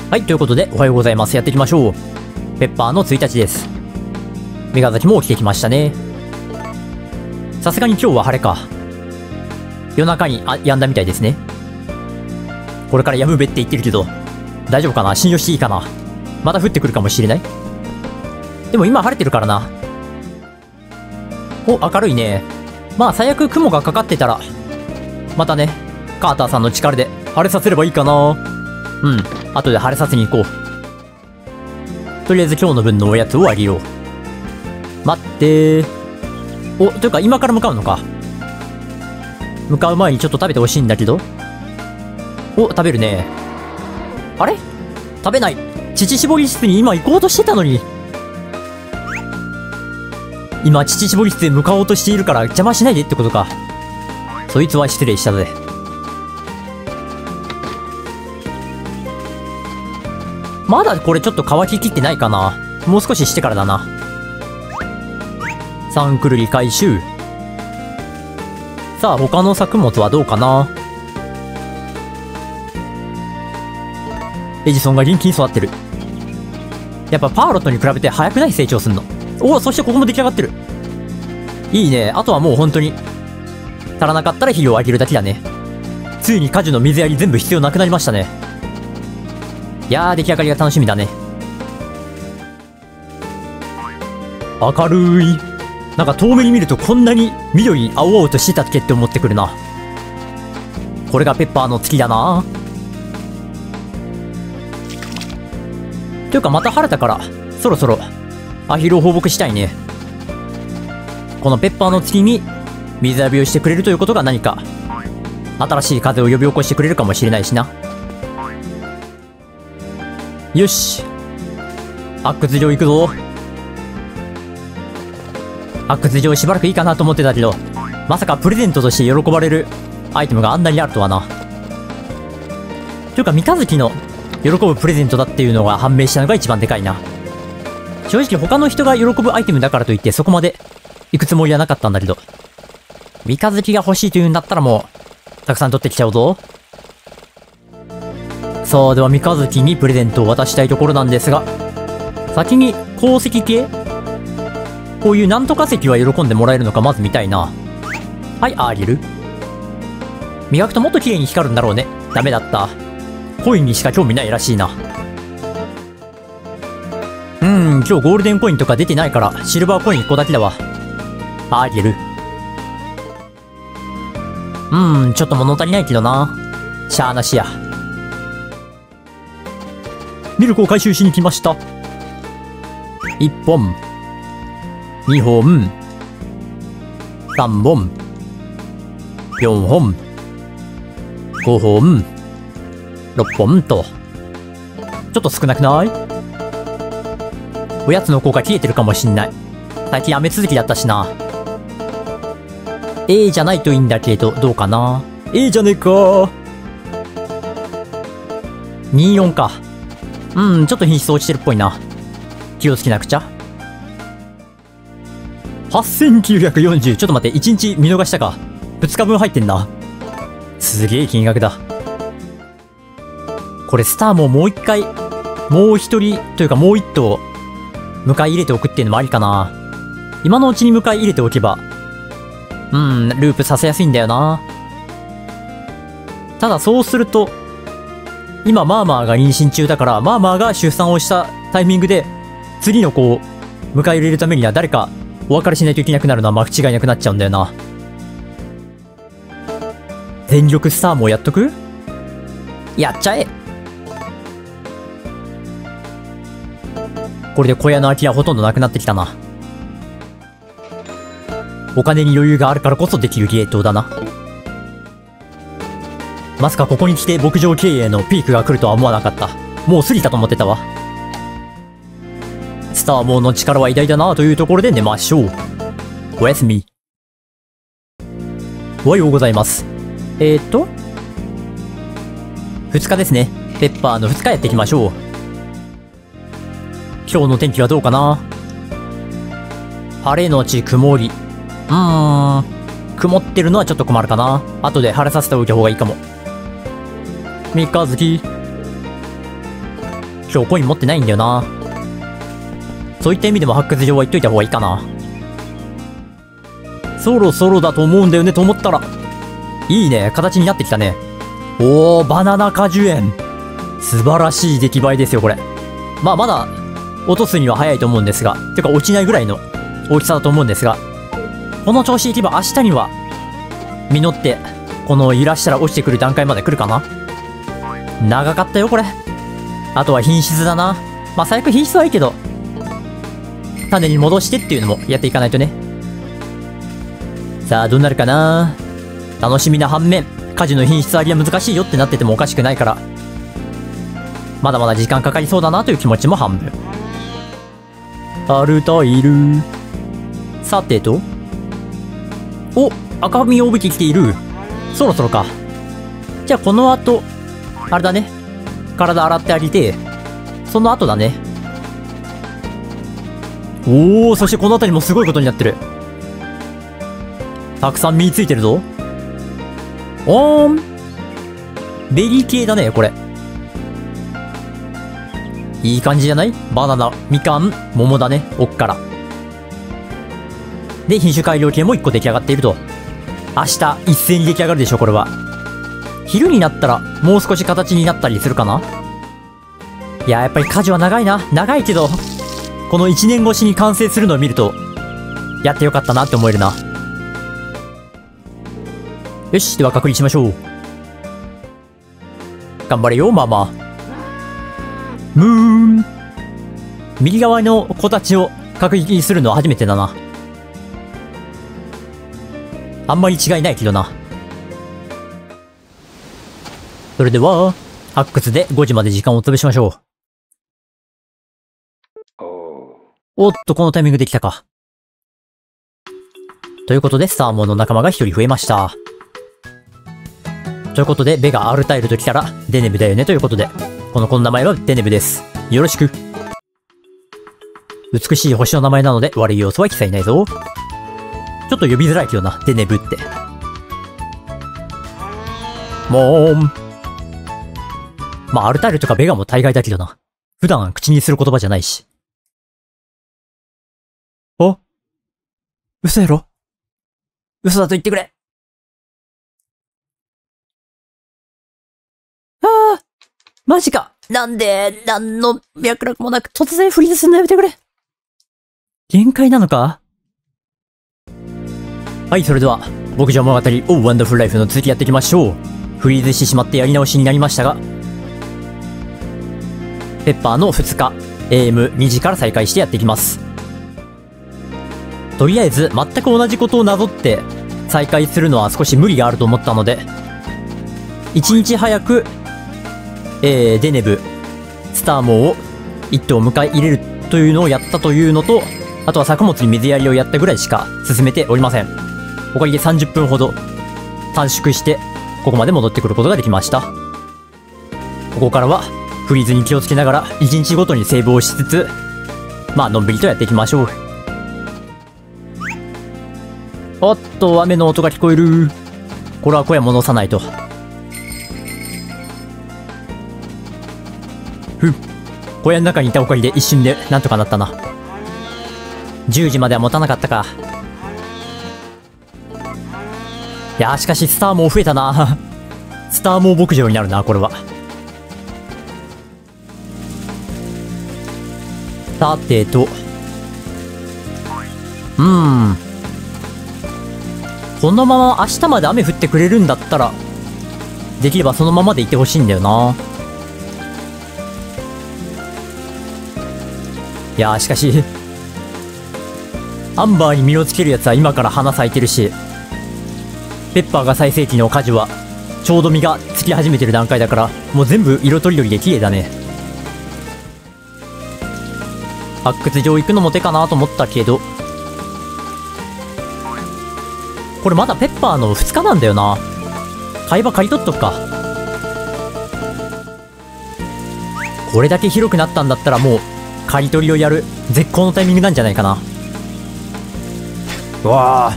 はい、ということで、おはようございます。やっていきましょう。ペッパーの1日です。メガザキも起きてきましたね。さすがに今日は晴れか。夜中に、止んだみたいですね。これから止むべって言ってるけど、大丈夫かな？信用していいかな？また降ってくるかもしれない？でも今晴れてるからな。お、明るいね。まあ最悪雲がかかってたら、またね、カーターさんの力で晴れさせればいいかな。うん。後で晴れさせに行こう。とりあえず今日の分のおやつをあげよう。待ってー。お、というか今から向かうのか。向かう前にちょっと食べてほしいんだけど。お、食べるね。あれ？食べない。乳搾り室に今行こうとしてたのに。今、乳搾り室へ向かおうとしているから邪魔しないでってことか。そいつは失礼したぜ。まだこれちょっと乾ききってないかな。もう少ししてからだな。サンクルリ回収。さあ、他の作物はどうかな。エジソンが元気に育ってる。やっぱパーロットに比べて早くない？成長すんの。おお、そしてここも出来上がってる。いいね。あとはもう本当に、足らなかったら肥料をあげるだけだね。ついに果樹の水やり全部必要なくなりましたね。いやー、出来上がりが楽しみだね。明るい。なんか遠目に見るとこんなに緑青々としてたっけって思ってくるな。これがペッパーの月だな。というかまた晴れたから、そろそろアヒルを放牧したいね。このペッパーの月に水浴びをしてくれるということが何か新しい風を呼び起こしてくれるかもしれないしな。よし。発掘場行くぞ。発掘場しばらくいいかなと思ってたけど、まさかプレゼントとして喜ばれるアイテムがあんなにあるとはな。というか三日月の喜ぶプレゼントだっていうのが判明したのが一番でかいな。正直他の人が喜ぶアイテムだからといってそこまで行くつもりはなかったんだけど、三日月が欲しいというんだったらもうたくさん取ってきちゃうぞ。さあ、では三日月にプレゼントを渡したいところなんですが、先に鉱石系、こういうなんとか石は喜んでもらえるのかまず見たいな。はい、あげる。磨くともっと綺麗に光るんだろうね。ダメだった。コインにしか興味ないらしいな。今日ゴールデンコインとか出てないからシルバーコイン1個だけだわ。あげる。ちょっと物足りないけどな。しゃーなしや。ミルクを回収しに来ました。1本。2本。3本。4本。5本。6本と。ちょっと少なくない？おやつの効果消えてるかもしんない。最近雨続きだったしな。A じゃないといいんだけど、どうかな。A じゃねえかー。24か。ちょっと品質落ちてるっぽいな。気をつけなくちゃ。8940。ちょっと待って、1日見逃したか。2日分入ってんな。すげえ金額だ。これスターももう一回、もう一人というかもう一頭、迎え入れておくっていうのもありかな。今のうちに迎え入れておけば、ループさせやすいんだよな。ただそうすると、今マーマーが妊娠中だから、マーマーが出産をしたタイミングで、次の子を迎え入れるためには誰かお別れしないといけなくなるのは間違いなくなっちゃうんだよな。全力スターもやっとく？やっちゃえ。これで小屋の空き家ほとんどなくなってきたな。お金に余裕があるからこそできるゲートだな。まさかここに来て牧場経営のピークが来るとは思わなかった。もう過ぎたと思ってたわ。スターモーの力は偉大だなというところで寝ましょう。おやすみ。おはようございます。2日ですね。ペッパーの2日やっていきましょう。今日の天気はどうかな。晴れのち曇り。曇ってるのはちょっと困るかな。後で晴れさせておいた方がいいかも。三日月。 今日コイン持ってないんだよな。そういった意味でも発掘場は言っといた方がいいかな。そろそろだと思うんだよねと思ったら、いいね、形になってきたね。おー、バナナ果樹園。素晴らしい出来栄えですよ、これ。まあ、まだ、落とすには早いと思うんですが、てか落ちないぐらいの大きさだと思うんですが、この調子いけば明日には、実って、この揺らしたら落ちてくる段階まで来るかな。長かったよ、これ。あとは品質だな。まあ、最悪品質はいいけど、種に戻してっていうのもやっていかないとね。さあ、どうなるかな。楽しみな反面、果樹の品質上げは難しいよってなっててもおかしくないから、まだまだ時間かかりそうだなという気持ちも半分。アルタイル。さてと。お、赤みを帯びてきている。そろそろか。じゃあこの後、あれだね。体洗ってあげて、その後だね。おー、そしてこの辺りもすごいことになってる。たくさん実ついてるぞ。おーん。ベリー系だね、これ。いい感じじゃない？バナナ、みかん、桃だね。奥から。で、品種改良系も1個出来上がっていると。明日、一斉に出来上がるでしょ、これは。昼になったら、もう少し形になったりするかな？いや、やっぱり果樹は長いな。長いけど、この1年越しに完成するのを見ると、やってよかったなって思えるな。よし、では確認しましょう。頑張れよ、ママ。ムーン。右側の子たちを確認するのは初めてだな。あんまり違いないけどな。それでは、発掘で5時まで時間を潰しましょう。おっと、このタイミングできたか。ということで、サーモンの仲間が1人増えました。ということで、ベがアルタイルと来たら、デネブだよねということで、この子の名前はデネブです。よろしく。美しい星の名前なので悪い要素は一切ないぞ。ちょっと呼びづらいけどな、デネブって。もーん。まあ、アルタイルとかベガも大概だけどな。普段口にする言葉じゃないし。お？嘘やろ？嘘だと言ってくれ。ああ、マジか。なんで、なんの脈絡もなく突然フリーズすんのやめてくれ。限界なのか？はい、それでは、牧場物語オーワンダフルライフの続きやっていきましょう。フリーズしてしまってやり直しになりましたが、ペッパーの2日、AM2 時から再開してやっていきます。とりあえず、全く同じことをなぞって再開するのは少し無理があると思ったので、1日早く、デネブ、スターモーを1頭迎え入れるというのをやったというのと、あとは作物に水やりをやったぐらいしか進めておりません。おかげで30分ほど短縮して、ここまで戻ってくることができました。ここからは、フリーズに気をつけながら、1日ごとにセーブをしつつ、まあ、のんびりとやっていきましょう。おっと、雨の音が聞こえる。これは小屋戻さないと。小屋の中にいたおかげで一瞬でなんとかなったな。10時までは持たなかったか。いやー、しかしスターモー増えたな。スターモー牧場になるな、これは。さてと。このまま明日まで雨降ってくれるんだったら、できればそのままでいてほしいんだよな。いやー、しかし、アンバーに実をつけるやつは今から花咲いてるし、ペッパーが最盛期の果樹は、ちょうど実がつき始めてる段階だから、もう全部色とりどりで綺麗だね。発掘場行くのも手かなと思ったけど、これまだペッパーの2日なんだよな。買い場借り取っとくか。これだけ広くなったんだったらもう、刈り取りをやる絶好のタイミングなんじゃないかな。うわあ、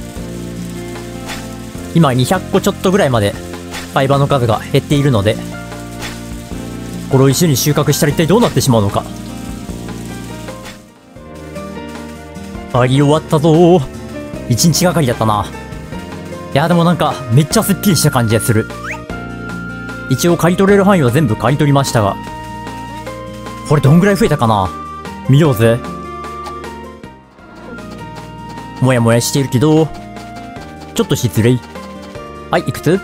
今200個ちょっとぐらいまで買い場の数が減っているので、 これを一緒に収穫したら一体どうなってしまうのか。あり終わったぞー。一日がかりだったな。いやでもなんかめっちゃすっきりした感じがする。一応刈り取れる範囲は全部刈り取りましたが、これどんぐらい増えたかな。見ようぜ。もやもやしているけど、ちょっと失礼。はい、いくつ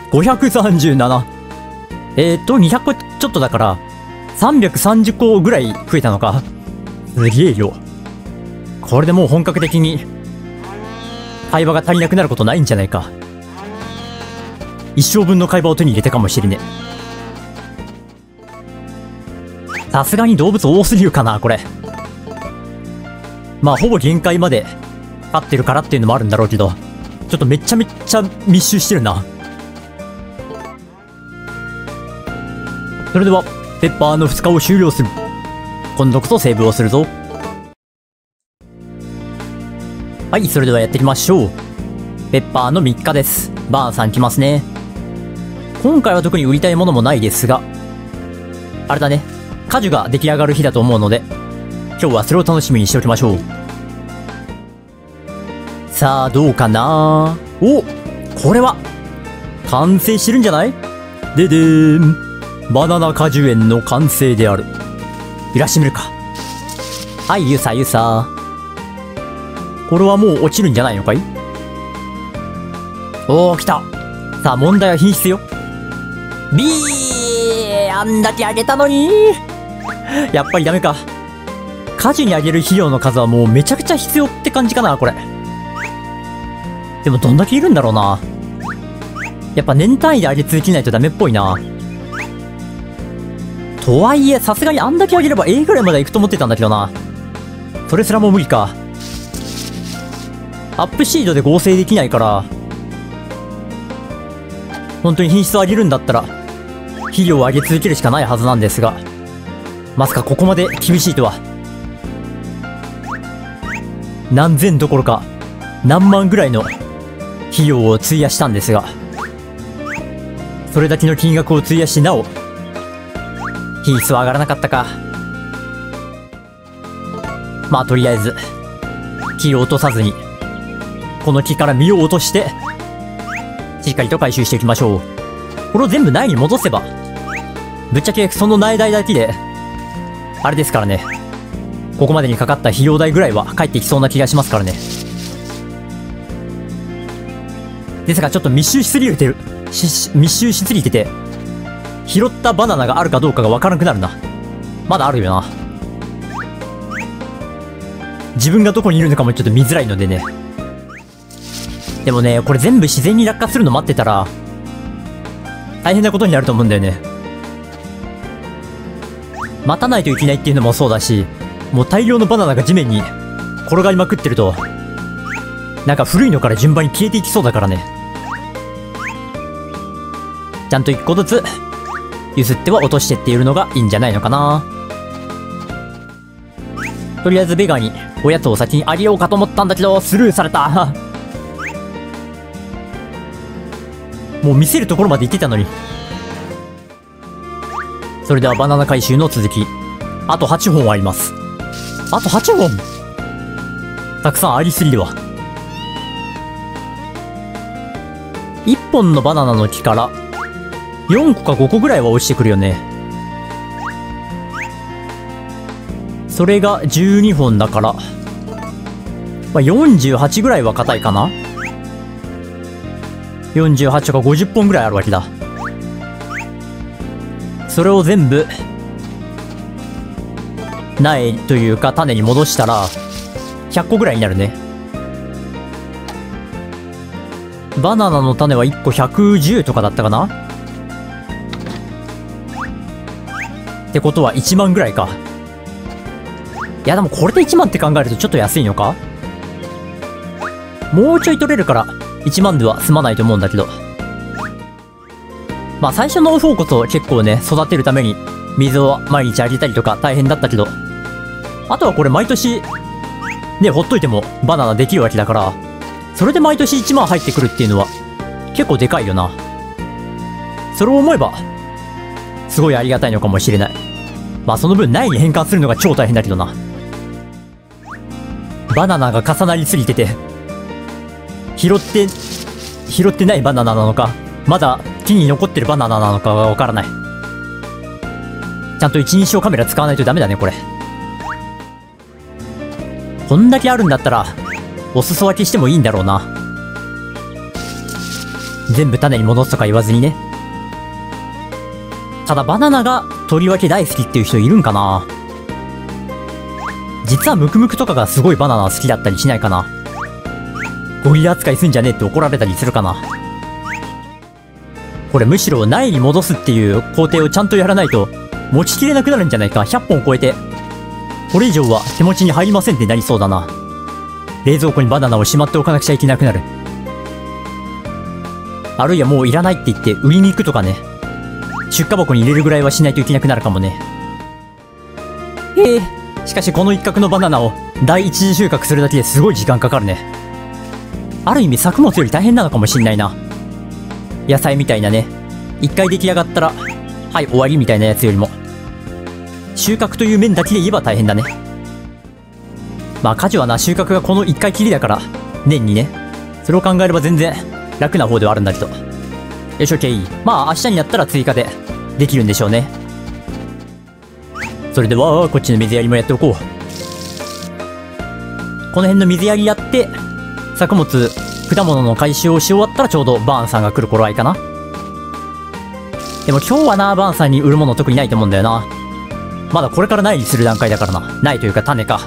?537。200個ちょっとだから、330個ぐらい増えたのか。すげえよ。これでもう本格的に、会話が足りなくなることないんじゃないか。一生分の会話を手に入れたかもしれねえ。さすがに動物多すぎるかな、これ。まあ、ほぼ限界まで、飼ってるからっていうのもあるんだろうけど、ちょっとめちゃめちゃ密集してるな。それでは、ペッパーの2日を終了する。今度こそセーブをするぞ。はい、それではやっていきましょう。ペッパーの3日です。バーンさん来ますね。今回は特に売りたいものもないですが、あれだね。果樹が出来上がる日だと思うので、今日はそれを楽しみにしておきましょう。さあ、どうかな。お、これは、完成してるんじゃない？ででーん。バナナ果樹園の完成である。揺らしてみるか。はい、ゆさゆさ。これはもう落ちるんじゃないのかい？おー、来た。さあ、問題は品質よ。あんだけあげたのに。やっぱりダメか。果樹にあげる肥料の数はもうめちゃくちゃ必要って感じかな、これ。でもどんだけいるんだろうな。やっぱ年単位であげ続けないとダメっぽいな。とはいえ、さすがにあんだけあげれば A ぐらいまで行くと思ってたんだけどな。それすらも無理か。アップシードで合成できないから、本当に品質を上げるんだったら、肥料を上げ続けるしかないはずなんですが、まさかここまで厳しいとは。何千どころか、何万ぐらいの費用を費やしたんですが、それだけの金額を費やしなお、品質は上がらなかったか。まあとりあえず、木を落とさずに、この木から実を落として、しっかりと回収していきましょう。これを全部苗に戻せば、ぶっちゃけその苗代だけで、あれですからね。ここまでにかかった費用代ぐらいは返ってきそうな気がしますからね。ですがちょっと密集しすぎてる。密集しすぎてて、拾ったバナナがあるかどうかがわからなくなるな。まだあるよな。自分がどこにいるのかもちょっと見づらいのでね。でもね、これ全部自然に落下するの待ってたら、大変なことになると思うんだよね。待たないといけないっていうのもそうだし、もう大量のバナナが地面に転がりまくってると、なんか古いのから順番に消えていきそうだからね。ちゃんと一個ずつ、譲っては落としてっているのがいいんじゃないのかな。とりあえずベガにおやつを先にあげようかと思ったんだけど、スルーされた。もう見せるところまで行ってたのに。それではバナナ回収の続き。あと8本あります。あと8本たくさんありすぎるわ。1本のバナナの木から4個か5個ぐらいは落ちてくるよね。それが12本だから、まあ、48ぐらいは硬いかな。48とか50本ぐらいあるわけだ。それを全部苗というか種に戻したら100個ぐらいになるね。バナナの種は1個110とかだったかな。ってことは1万ぐらいか。いやでもこれで1万って考えるとちょっと安いのか。もうちょい取れるから1万では済まないと思うんだけど、まあ最初の方こそ結構ね、育てるために水を毎日あげたりとか大変だったけど、あとはこれ毎年ね、ほっといてもバナナできるわけだから、それで毎年1万入ってくるっていうのは結構でかいよな。それを思えばすごいありがたいのかもしれない。まあその分苗に変換するのが超大変だけどな。バナナが重なりすぎてて、拾ってないバナナなのか、まだ木に残ってるバナナなのかがわからない。ちゃんと一人称カメラ使わないとダメだね、これ。こんだけあるんだったら、お裾分けしてもいいんだろうな。全部種に戻すとか言わずにね。ただバナナがとりわけ大好きっていう人いるんかな。実はムクムクとかがすごいバナナ好きだったりしないかな。ゴリラ扱いすんじゃねえって怒られたりするかな。これむしろ苗に戻すっていう工程をちゃんとやらないと持ちきれなくなるんじゃないか。100本超えてこれ以上は手持ちに入りませんってなりそうだな。冷蔵庫にバナナをしまっておかなくちゃいけなくなる。あるいはもういらないって言って売りに行くとかね。出荷箱に入れるぐらいはしないといけなくなるかもね。しかしこの一角のバナナを第一次収穫するだけですごい時間かかるね。ある意味作物より大変なのかもしんないな。野菜みたいなね、一回出来上がったらはい終わりみたいなやつよりも、収穫という面だけで言えば大変だね。まあ果樹はな、収穫がこの一回きりだから年にね、それを考えれば全然楽な方ではあるんだけど。よし、OK。まあ明日になったら追加でできるんでしょうね。それではこっちの水やりもやっておこう。この辺の水やりやって作物果物の回収をし終わったらちょうどバーンさんが来る頃合いかな。でも今日はな、バーンさんに売るもの特にないと思うんだよな。まだこれから苗にする段階だからな。苗というか種か。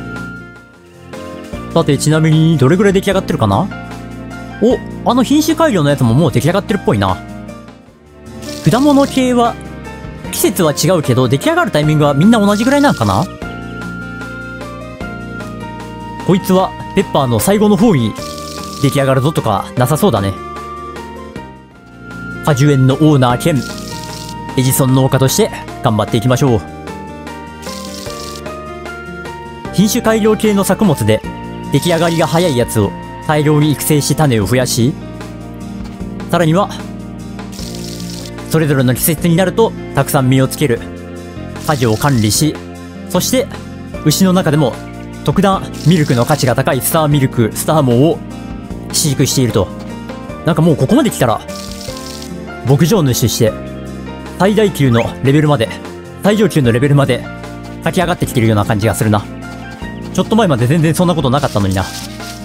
さてちなみにどれぐらい出来上がってるかな。お、あの品種改良のやつももう出来上がってるっぽいな。果物系は季節は違うけど出来上がるタイミングはみんな同じぐらいなんかな。こいつはペッパーの最後の方に出来上がるぞとかなさそうだね。果樹園のオーナー兼エジソン農家として頑張っていきましょう。品種改良系の作物で出来上がりが早いやつを大量に育成し種を増やし、さらにはそれぞれの季節になるとたくさん実をつける果樹を管理し、そして牛の中でも特段ミルクの価値が高いスターミルク、スターモーを飼育していると。なんかもうここまで来たら牧場主として最大級のレベルまで、最上級のレベルまで駆け上がってきてるような感じがするな。ちょっと前まで全然そんなことなかったのにな。さ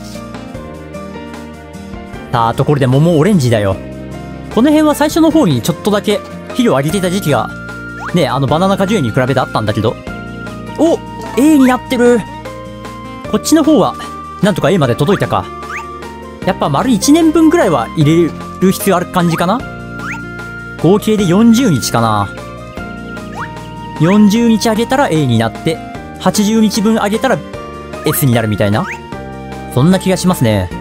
あ、あとこれで桃オレンジだよ。この辺は最初の方にちょっとだけ肥料をあげていた時期がね、バナナ果樹園に比べてあったんだけど、お A になってる。こっちの方はなんとか A まで届いたか。やっぱ丸1年分ぐらいは入れる必要ある感じかな。合計で40日かな。40日あげたら A になって、80日分あげたら S になるみたいな、そんな気がしますね。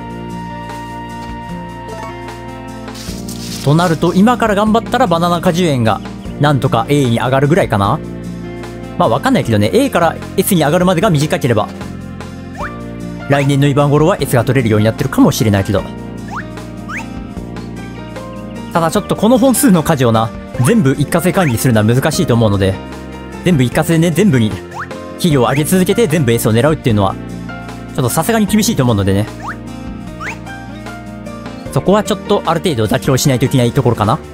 となると今から頑張ったらバナナ果樹園がなんとか A に上がるぐらいかな。まあわかんないけどね、 A から S に上がるまでが短ければ来年の今頃は S が取れるようになってるかもしれないけど、ただちょっとこの本数の果樹をな全部一過性管理するのは難しいと思うので、全部一過性ね、全部に肥料を上げ続けて全部 S を狙うっていうのはちょっとさすがに厳しいと思うのでね、そこはちょっとある程度妥協しないといけないところかな。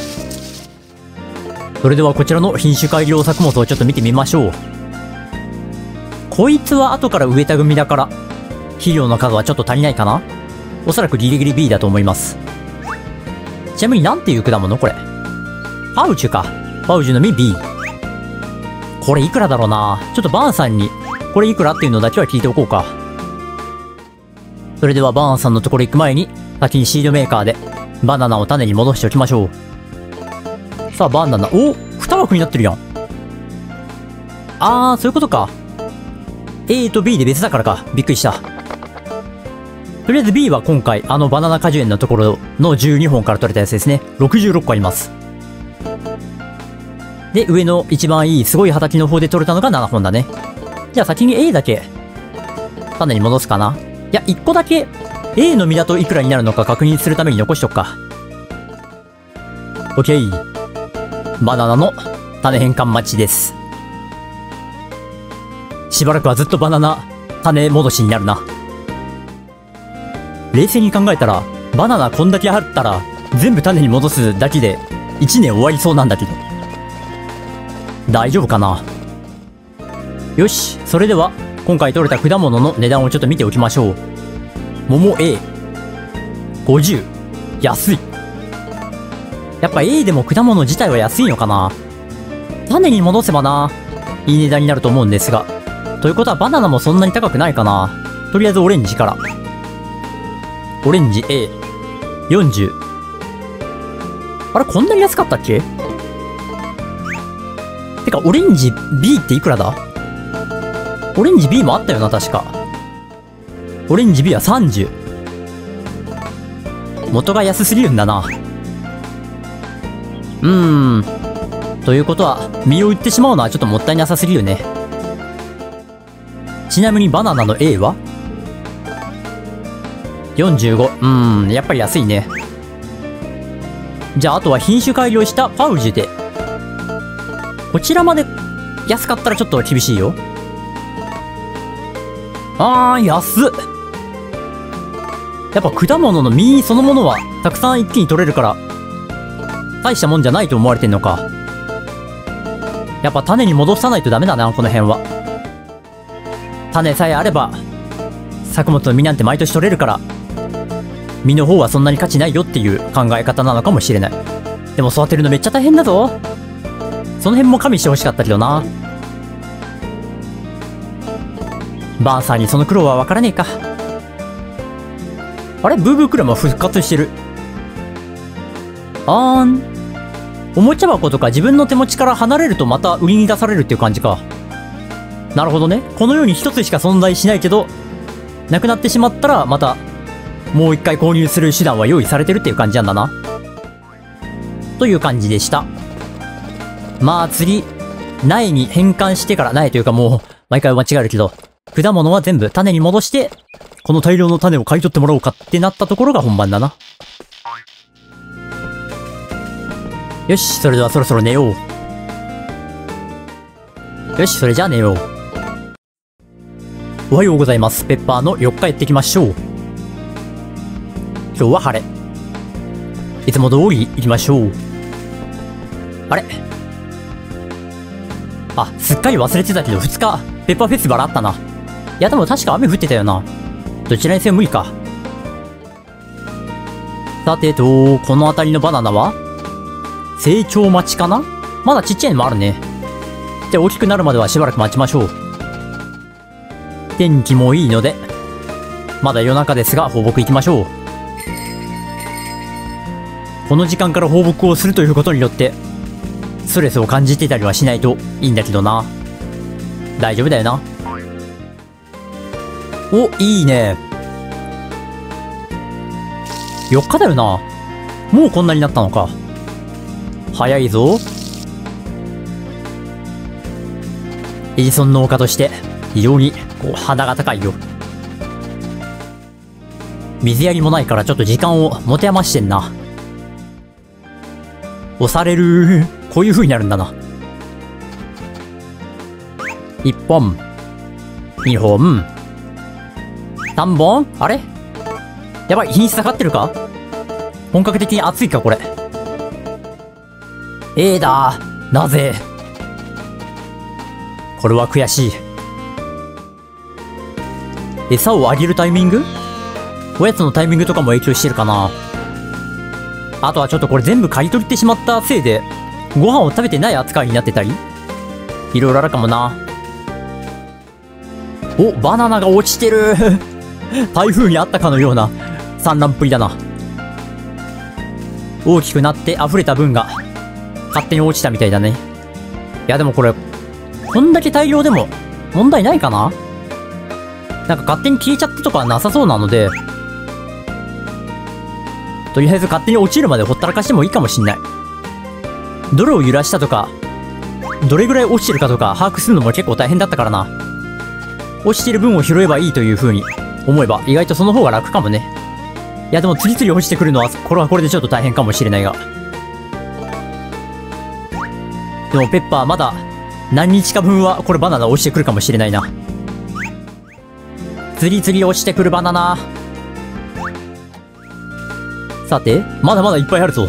それではこちらの品種改良作物をちょっと見てみましょう。こいつは後から植えた組だから肥料の数はちょっと足りないかな。おそらくギリギリ B だと思います。ちなみになんていう果物これ。パウチュか。パウチュの実 B。これいくらだろうな。ちょっとバーンさんにこれいくらっていうのだけは聞いておこうか。それではバーンさんのところ行く前に先にシードメーカーでバナナを種に戻しておきましょう。さあバナナ、お、2枠になってるやん。あー、そういうことか。A と B で別だからか。びっくりした。とりあえず B は今回バナナ果樹園のところの12本から取れたやつですね。66個あります。で上の一番いいすごい畑の方で取れたのが7本だね。じゃあ先に A だけ種に戻すかな。いや1個だけ A の実だといくらになるのか確認するために残しとくか。 OK。 バナナの種変換待ちです。しばらくはずっとバナナ種戻しになるな。冷静に考えたら、バナナこんだけあったら全部種に戻すだけで1年終わりそうなんだけど。大丈夫かな。よし、それでは今回取れた果物の値段をちょっと見ておきましょう。桃 A50、安い。やっぱ A でも果物自体は安いのかな。種に戻せばな、いい値段になると思うんですが。ということはバナナもそんなに高くないかな。とりあえずオレンジから。オレンジ A40。あれ、こんなに安かったっけ。てかオレンジ B っていくらだ。オレンジ B もあったよな、確か。オレンジ B は30。元が安すぎるんだな。ということは、実を売ってしまうのはちょっともったいなさすぎるね。ちなみにバナナの A は 45。やっぱり安いね。じゃああとは品種改良したパウジュで。こちらまで安かったらちょっと厳しいよ。安っ。やっぱ果物の実そのものはたくさん一気に取れるから、大したもんじゃないと思われてんのか。やっぱ種に戻さないとダメだな、この辺は。種さえあれば、作物の実なんて毎年取れるから、実の方はそんなに価値ないよっていう考え方なのかもしれない。でも育てるのめっちゃ大変だぞ。その辺も加味してほしかったけどな。バーンさんにその苦労はわからねえか。あれ、ブーブークラムは復活してる。おもちゃ箱とか自分の手持ちから離れるとまた売りに出されるっていう感じか。なるほどね。このように一つしか存在しないけど、なくなってしまったらまたもう一回購入する手段は用意されてるっていう感じなんだな。という感じでした。まあ次、苗に変換してから、苗というかもう毎回間違えるけど、果物は全部種に戻して、この大量の種を買い取ってもらおうかってなったところが本番だな。よし、それではそろそろ寝よう。よし、それじゃあ寝よう。おはようございます。ペッパーの4日やっていきましょう。今日は晴れ。いつも通り行きましょう。あれ、すっかり忘れてたけど2日、ペッパーフェスティバルあったな。いやでも確か雨降ってたよな。どちらにせよ無理か。さてと、この辺りのバナナは成長待ちかな。まだちっちゃいのもあるね。じゃあ大きくなるまではしばらく待ちましょう。天気もいいので、まだ夜中ですが放牧行きましょう。この時間から放牧をするということによって、ストレスを感じてたりはしないといいんだけどな。大丈夫だよな。お、いいね。4日だよな。もうこんなになったのか。早いぞ。エジソン農家として非常に鼻が高いよ。水やりもないからちょっと時間を持て余してんな。押される。こういう風になるんだな。1本2本3本。あれ、やばい、品質下がってるか。本格的に熱いかこれ。だ。なぜ。これは悔しい。餌をあげるタイミング、おやつのタイミングとかも影響してるかな。あとはちょっとこれ全部刈り取ってしまったせいで、ご飯を食べてない扱いになってたり、いろいろあるかもな。お、バナナが落ちてる。台風にあったかのような産卵っぷりだな。大きくなって溢れた分が勝手に落ちたみたいだね。いやでもこれ、こんだけ大量でも問題ないかな。なんか勝手に消えちゃったとかはなさそうなので、とりあえず勝手に落ちるまでほったらかしてもいいかもしんない。どれを揺らしたとか、どれぐらい落ちてるかとか把握するのも結構大変だったからな。落ちてる分を拾えばいいという風に思えば意外とその方が楽かもね。いやでも次々落ちてくるのはこれはこれでちょっと大変かもしれないが。 でもペッパーまだ何日か分はこれバナナ落ちてくるかもしれないな。次々落ちてくるバナナ。さて、まだまだいっぱいあるぞ。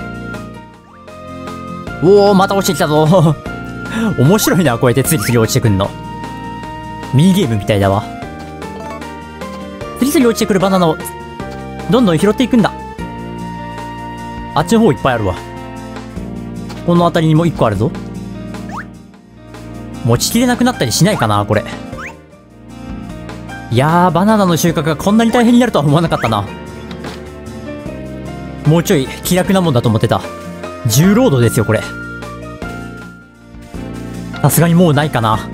おお、また落ちてきたぞ。面白いな、こうやって次々落ちてくんの。ミニゲームみたいだわ。次々落ちてくるバナナを、どんどん拾っていくんだ。あっちの方いっぱいあるわ。この辺りにも1個あるぞ。持ちきれなくなったりしないかな、これ。いやー、バナナの収穫がこんなに大変になるとは思わなかったな。もうちょい気楽なもんだと思ってた。重労働ですよ、これ。さすがにもうないかな。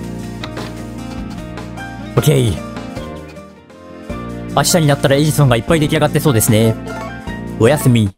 オッケー。明日になったらエジソンがいっぱい出来上がってそうですね。おやすみ。